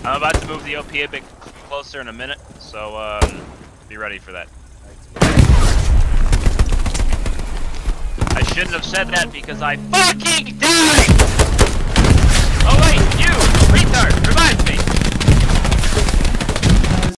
I'm about to move the OP a bit closer in a minute, so be ready for that. I shouldn't have said that because I fucking died!